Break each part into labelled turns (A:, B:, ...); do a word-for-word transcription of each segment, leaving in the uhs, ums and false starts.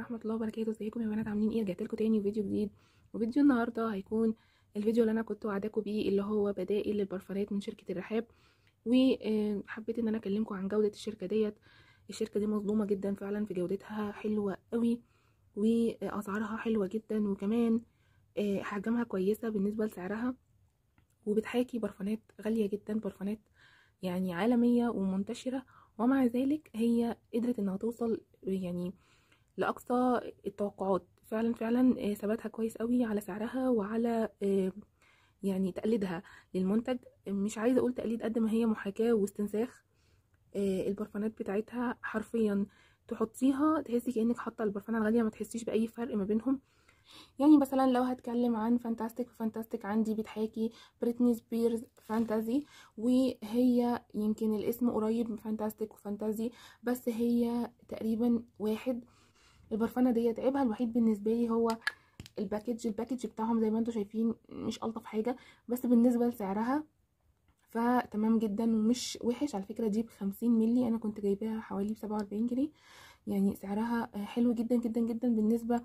A: ورحمه الله وبركاته. ازيكم يا بنات؟ عاملين ايه؟ رجعت لكم تاني فيديو جديد. وفيديو النهارده هيكون الفيديو اللي انا كنت وعداكم بيه، اللي هو بدائل للبرفانات من شركه الرحاب. وحبيت ان انا اكلمكم عن جوده الشركه ديت. الشركه دي مظلومه جدا فعلا، في جودتها حلوه قوي واسعارها حلوه جدا، وكمان حجمها كويسه بالنسبه لسعرها، وبتحاكي برفانات غاليه جدا، برفانات يعني عالميه ومنتشره، ومع ذلك هي قدرت انها توصل يعني لاقصى التوقعات. فعلا فعلا ثباتها كويس قوي على سعرها وعلى يعني تقليدها للمنتج. مش عايزه اقول تقليد قد ما هي محاكاه واستنساخ. البرفانات بتاعتها حرفيا تحطيها تحسي كانك حاطه البرفانه الغاليه، ما تحسيش باي فرق ما بينهم. يعني مثلا لو هتكلم عن فانتاستيك، فانتاستيك عندي بتحاكي بريتني سبيرز فانتازي، وهي يمكن الاسم قريب من فانتاستيك وفانتازي، بس هي تقريبا واحد. البرفانه ديت عيبها الوحيد بالنسبه لي هو الباكج الباكج بتاعهم زي ما انتم شايفين مش الطف حاجه، بس بالنسبه لسعرها فتمام جدا ومش وحش. على فكره دي بخمسين ملي، انا كنت جايباها حوالي بسبعة واربعين جنيه، يعني سعرها حلو جدا جدا جدا بالنسبه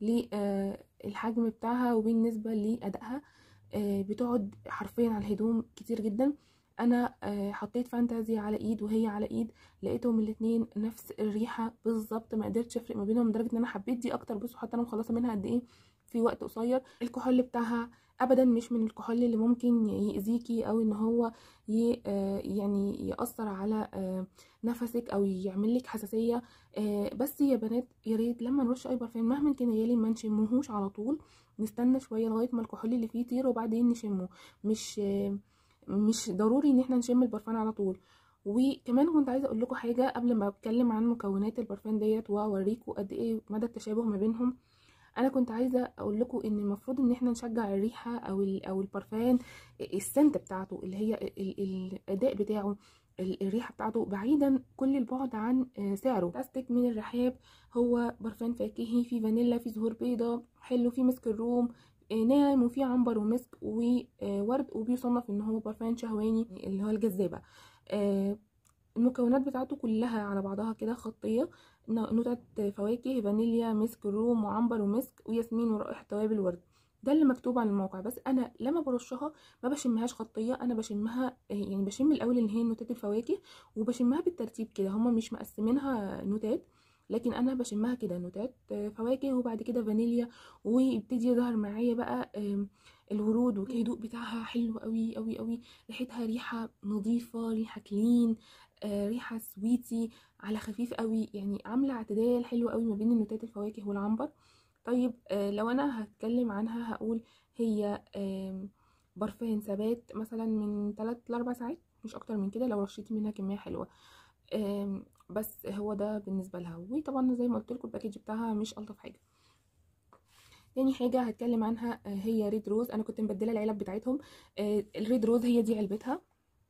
A: للحجم بتاعها وبالنسبه لادائها. بتقعد حرفيا على الهدوم كتير جدا. انا حطيت فانتازي على ايد وهي على ايد، لقيتهم الاتنين نفس الريحه بالظبط، ما قدرتش افرق ما بينهم لدرجه ان انا حبيت دي اكتر. بصوا حتى انا مخلصه منها قد ايه في وقت قصير. الكحول بتاعها ابدا مش من الكحول اللي ممكن يأذيكي او ان هو ي يعني يأثر على نفسك او يعمل لك حساسيه. بس يا بنات يا ريت لما نرش اي برفان مهما كان غالي ما نشمهوش على طول، نستنى شويه لغايه ما الكحول اللي فيه يطير وبعدين نشمه. مش مش ضروري ان احنا نشم البرفان على طول. وكمان كنت عايزه اقول لكم حاجه قبل ما اتكلم عن مكونات البرفان ديت واوريكم قد ايه مدى التشابه ما بينهم. انا كنت عايزه اقول لكم ان المفروض ان احنا نشجع الريحه او او البرفان، السنت بتاعته اللي هي الاداء بتاعه، الريحه بتاعته، بعيدا كل البعد عن سعره. فانتاستيك من الرحاب هو برفان فاكهي، فيه فانيلا، فيه زهور بيضاء حلو، فيه مسك الروم ناعم، وفيه عنبر ومسك وورد، وبيصنف ان هو برفان شهواني اللي هو الجذابه. المكونات بتاعته كلها على بعضها كده خطيه، نوتات فواكه، فانيليا، مسك الروم، وعنبر ومسك وياسمين ورائحه توابل ورد. ده اللي مكتوب على الموقع، بس انا لما برشها ما بشمهاش خطيه، انا بشمها يعني بشم الاول اللي هي نوتات الفواكه وبشمها بالترتيب كده، هما مش مقسمينها نوتات، لكن انا بشمها كده نوتات فواكه وبعد كده فانيليا، ويبتدي يظهر معايا بقى الورود، والهدوء بتاعها حلو قوي قوي قوي. ريحتها ريحه نظيفه، ريحه كلين، آه ريحه سويتي على خفيف قوي، يعني عامله اعتدال حلو قوي ما بين النوتات الفواكه والعنبر. طيب آه لو انا هتكلم عنها هقول هي آه برفان ثبات مثلا من ثلاثة ل أربعة ساعات، مش اكتر من كده لو رشيتي منها كميه حلوه. آه بس هو ده بالنسبه لها. وطبعا زي ما قلت لكم الباكج بتاعها مش الطف حاجه. تاني حاجه هتكلم عنها آه هي ريد روز. انا كنت مبدله العلب بتاعتهم. آه الريد روز هي دي علبتها،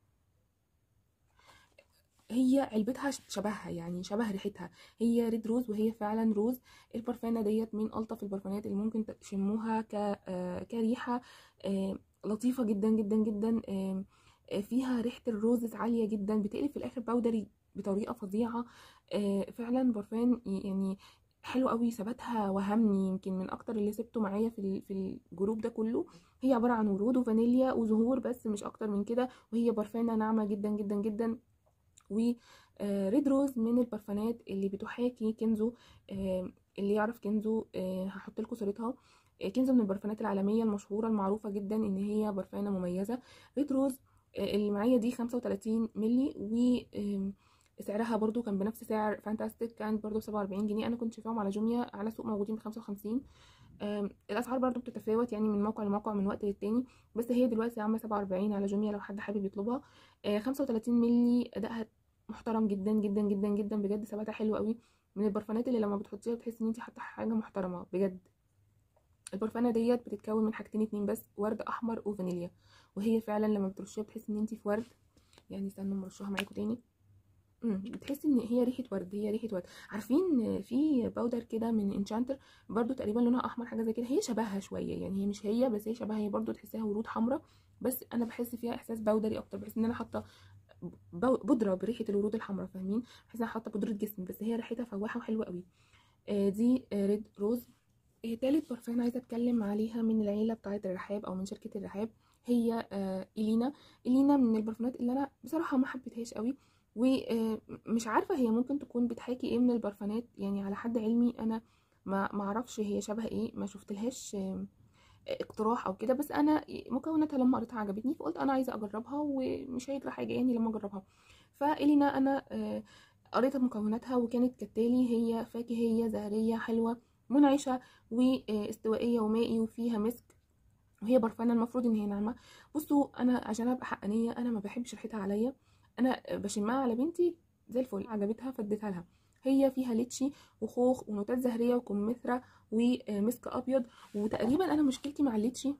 A: هي علبتها شبهها يعني شبه ريحتها، هي ريد روز وهي فعلا روز. البرفانه ديت من الطف البرفانات اللي ممكن تشموها ك كريحه لطيفه جدا جدا جدا. فيها ريحه الروزز عاليه جدا، بتقلب في الاخر باودري بطريقه فظيعه. فعلا برفان يعني حلو قوي، ثباتها وهمني يمكن من اكتر اللي سبته معايا في في الجروب ده كله. هي عباره عن ورود وفانيليا وزهور بس مش اكتر من كده، وهي برفانه ناعمه جدا جدا جدا. وريد روز من البرفانات اللي بتحاكي كنزو. اللي يعرف كنزو هحط لكم صورتها. كنزو من البرفانات العالميه المشهوره المعروفه جدا ان هي برفانه مميزه. ريد روز اللي معايا دي خمسة وتلاتين ملي، و سعرها برضو كان بنفس سعر فانتاستيك، كانت برضو بسبعة واربعين جنيه. انا كنت شايفاهم على جوميا على سوق موجودين بخمسة وخمسين. الاسعار برضو بتتفاوت يعني من موقع لموقع من وقت للتاني، بس هي دلوقتي عامله سبعة واربعين على جوميا لو حد حابب يطلبها. خمسة وتلاتين ملي، ادائها محترم جدا جدا جدا جدا بجد، ثباتها حلو قوي. من البرفانات اللي لما بتحطيها بتحسي ان انت حاطه حاجه محترمه بجد. البرفانه ديت بتتكون من حاجتين اتنين بس، ورد احمر وفانيليا، وهي فعلا لما بترشيها بتحسي ان انت في ورد. يعني استنوا مرشوها معاكم تاني. امم بتحسي ان هي ريحه ورد، هي ريحه ورد. عارفين في باودر كده من انشانتر برضو تقريبا لونها احمر حاجه زي كده، هي شبهها شويه يعني، هي مش هي بس هي شبهها، هي برضو تحسيها ورود حمراء، بس انا بحس فيها احساس باودري اكتر، بحس ان انا حاطه بودره بريحه الورود الحمراء، فاهمين؟ بحس ان انا حاطه بودره جسم، بس هي ريحتها فواحه وحلوه قوي. آه دي آه ريد روز. آه تالت برفان عايزه اتكلم عليها من العيله بتاعه الرحاب او من شركه الرحاب، هي آه إلينا. إلينا من البرفانات اللي انا بصراحه ما حبيتهاش قوي، ومش عارفه هي ممكن تكون بتحاكي ايه من البرفانات، يعني على حد علمي انا ما ما اعرفش هي شبه ايه، ما شفتلهاش آه اقتراح او كده، بس انا مكوناتها لما قريتها عجبتني فقلت انا عايزه اجربها ومش هيجرى حاجه يعني لما اجربها. فإلينا انا آه قريت مكوناتها وكانت كالتالي: هي فاكهيه زهريه حلوه منعشه واستوائيه ومائي وفيها مسك، وهي برفانه المفروض ان هي ناعمه. بصوا انا عشان ابقى حقانيه انا ما بحبش ريحتها عليا، انا بشمها على بنتي زي الفل عجبتها فاديتها لها. هي فيها ليتشي وخوخ ونوتات زهريه وكمثرى ومسك ابيض، وتقريبا انا مشكلتي مع الليتشي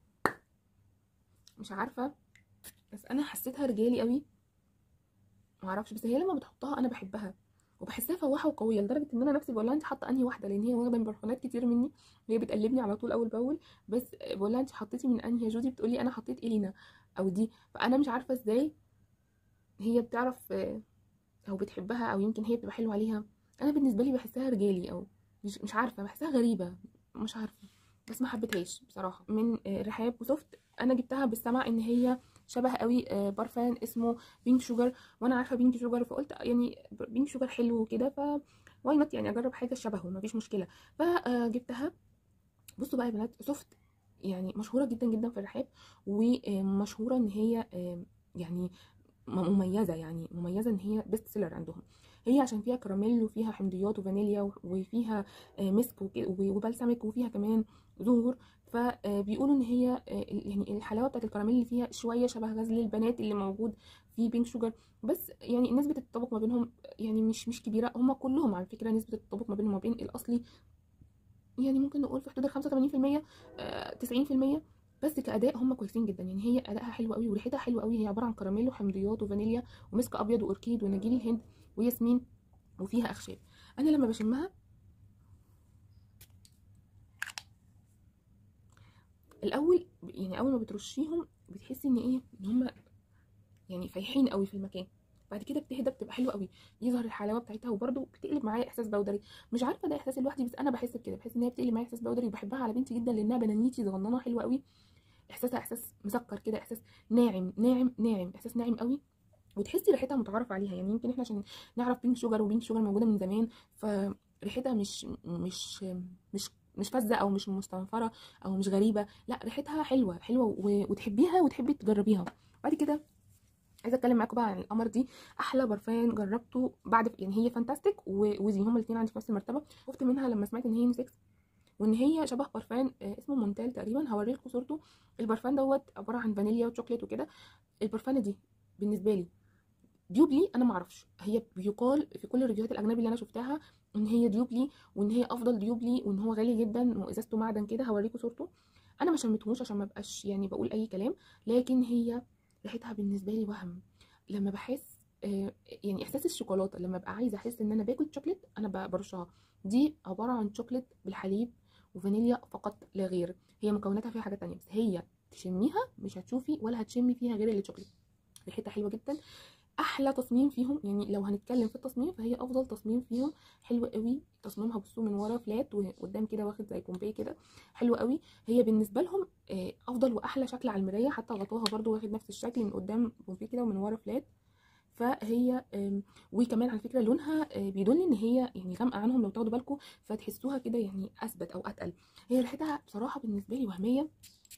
A: مش عارفه، بس انا حسيتها رجالي قوي معرفش، بس هي لما بتحطها انا بحبها وبحسها فواحه وقويه لدرجه ان انا نفسي بقول لها انت حاطه انهي واحده، لان هي واخده من برفانات كتير مني وهي بتقلبني على طول اول باول، بس بقول لها انت حطيتي من انهي يا جودي، بتقولي انا حطيت إلينا او دي. فانا مش عارفه ازاي هي بتعرف او بتحبها، او يمكن هي بتبقى حلوه عليها. انا بالنسبه لي بحسها رجالي او مش مش عارفه، بحسها غريبه مش عارفه، بس ما حبيتهاش بصراحه. من رحاب وسوفت انا جبتها بالسمع ان هي شبه قوي برفان اسمه بينك شوجر، وانا عارفه بينك شوجر فقلت يعني بينك شوجر حلو وكده، ف واي نوت يعني اجرب حاجه شبهه مفيش مشكله، فجبتها. بصوا بقى يا بنات، سوفت يعني مشهوره جدا جدا في الرحاب، ومشهوره ان هي يعني مميزه، يعني مميزه ان هي بيست سيلر عندهم. هي عشان فيها كراميل وفيها حمضيات وفانيليا وفيها مسك وبلسمك وفيها كمان زهور، فبيقولوا ان هي يعني الحلاوه بتاعت الكراميل اللي فيها شويه شبه غزل البنات اللي موجود في بينك شوجر، بس يعني نسبه التطابق ما بينهم يعني مش مش كبيره، هما كلهم على فكره نسبه التطابق ما بينهم وما بين الاصلي يعني ممكن نقول في حدود ال خمسة وتمانين في المية تسعين في المية، بس كاداء هم كويسين جدا. يعني هي ادائها حلو قوي وريحتها حلوه قوي، هي عباره عن كراميل وحمضيات وفانيليا ومسك ابيض واوركيد ونجيل الهند وياسمين وفيها اخشاب. انا لما بشمها الاول يعني اول ما بترشيهم بتحسي ان ايه ان هم يعني فايحين قوي في المكان، بعد كده بتهدى بتبقى حلوه قوي، يظهر الحلاوه بتاعتها، وبرده بتقلب معايا احساس بودري. مش عارفه ده احساسي لوحدي بس انا بحس بكده، بحس ان هي بتقلب معايا احساس بودري، وبحبها على بنتي جدا لانها بنانيتي صغننه حلوه قوي، احساسها احساس مسكر كده، احساس ناعم ناعم ناعم، احساس ناعم قوي، وتحسي ريحتها متعارف عليها. يعني يمكن احنا عشان نعرف بينك شوجر وبينك شوجر موجوده من زمان، فريحتها مش مش مش مش فزه او مش مستنفره او مش غريبه، لا ريحتها حلوه حلوه وتحبيها وتحبي تجربيها. بعد كده عايزه اتكلم معاكم بقى عن القمر دي، احلى برفان جربته بعد يعني هي فانتاستيك وويزي، هما الاثنين عندي في نفس المرتبه. خفت منها لما سمعت ان هي يونيسكس وان هي شبه برفان اسمه مونتال تقريبا، هوريلكم صورته. البرفان دوت عباره عن فانيليا وشوكليت وكده. البرفانه دي بالنسبه لي ديوبلي، انا ما اعرفش، هي بيقال في كل الريفيوهات الاجنبي اللي انا شفتها ان هي ديوبلي وان هي افضل ديوبلي وان هو غالي جدا وازازته معدن كده، هوريكم صورته. انا ما شميتهوش عشان ما ابقاش يعني بقول اي كلام، لكن هي ريحتها بالنسبه لي وهم. لما بحس آه يعني احساس الشوكولاته، لما ابقى عايزه احس ان انا باكل شوكليت انا برشها. دي عباره عن شوكليت بالحليب وفانيليا فقط لا غير، هي مكوناتها فيها حاجات تانية بس هي تشميها مش هتشوفي ولا هتشمي فيها غير الشوكليت. ريحتها حلوه جدا، احلى تصميم فيهم، يعني لو هنتكلم في التصميم فهي افضل تصميم فيهم، حلو قوي تصميمها. بصوا من ورا فلات وقدام كده واخد زي بومبي كده، حلو قوي. هي بالنسبه لهم افضل واحلى شكل على المرايه، حتى غطاها برده واخد نفس الشكل، من قدام بومبي كده ومن ورا فلات. فهي وكمان على فكره لونها بيدل ان هي يعني غامقه عنهم لو تاخدوا بالكم، فتحسوها كده يعني اثبت او اتقل. هي ريحتها بصراحه بالنسبه لي وهميه،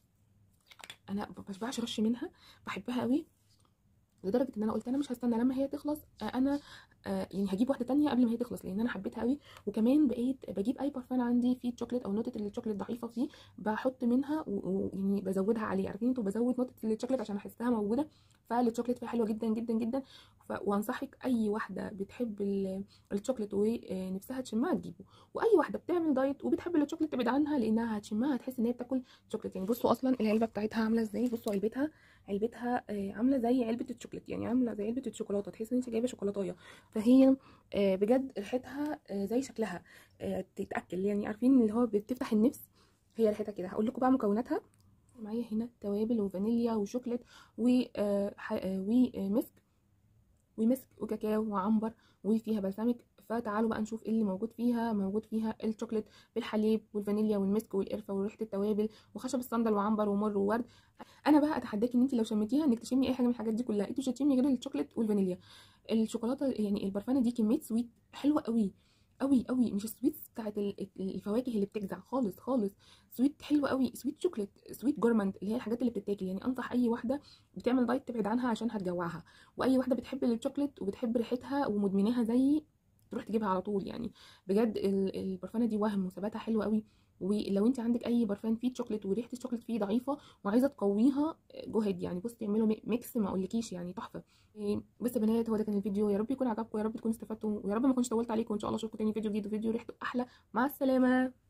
A: انا ما بشبعش رش منها، بحبها قوي لدرجه ان انا قلت انا مش هستنى لما هي تخلص، انا يعني هجيب واحده تانية قبل ما هي تخلص لان انا حبيتها قوي. وكمان بقيت بجيب اي برفان عندي فيه شوكليت او نوتة الشوكليت ضعيفه فيه بحط منها ويعني بزودها عليه، عارفين انتوا بزود نوتة الشوكليت عشان احسها موجوده، فالشوكليت فيها حلوه جدا جدا جدا. وانصحك اي واحده بتحب الشوكليت ونفسها تشمها تجيبه، واي واحده بتعمل دايت وبتحب الشوكليت تبعد عنها لانها هتشمها هتحس ان هي بتاكل شوكليت. يعني بصوا اصلا العلبه بتاعتها عامله ازاي، بصوا علبتها علبتها عامله زي علبه الشوكليت، يعني عامله زي علبه الشوكولاته، تحس ان انت جايبه شوكولاتايه. فهي بجد ريحتها زي شكلها تتاكل، يعني عارفين اللي هو بتفتح النفس. هي ريحتها كده. هقول لكم بقى مكوناتها معايا هنا: توابل وفانيليا وشوكليت ومسك ومسك وكاكاو وعنبر وفيها بلسمك. فتعالوا بقى نشوف ايه اللي موجود فيها. موجود فيها الشوكليت بالحليب والفانيليا والمسك والقرفه وريحه التوابل وخشب الصندل وعنبر ومر وورد. انا بقى اتحداكي ان انت لو شميتيها انك تشمي اي حاجه من الحاجات دي كلها. انتوا مش هتشمي غير الشوكليت والفانيليا. الشوكولاته يعني البرفانه دي كميه سويت حلوه قوي قوي قوي، مش السويتس بتاعت الفواكه اللي بتجزع خالص خالص. سويت حلوه قوي، سويت شوكليت، سويت جورماند، اللي هي الحاجات اللي بتتاكل. يعني انصح اي واحده بتعمل دايت تبعد عنها عشان هتجوعها، واي واحده بتحب الشوكليت وبتحب ريحتها ومدمناها زيي تروح تجيبها على طول. يعني بجد البرفانه دي وهم وثباتها حلو قوي. ولو انت عندك اي برفان فيه شوكليت وريحه الشوكليت فيه ضعيفه وعايزه تقويها، جهد يعني. بصي اعملوا ميكس ما اقولكيش يعني تحفه. بس يا بنات هو ده كان الفيديو، يا رب يكون عجبكم، يا رب تكونوا استفدتوا، ويا رب ما اكونش طولت عليكم. وان شاء الله اشوفكم تاني فيديو جديد وفيديو ريحته احلى. مع السلامه.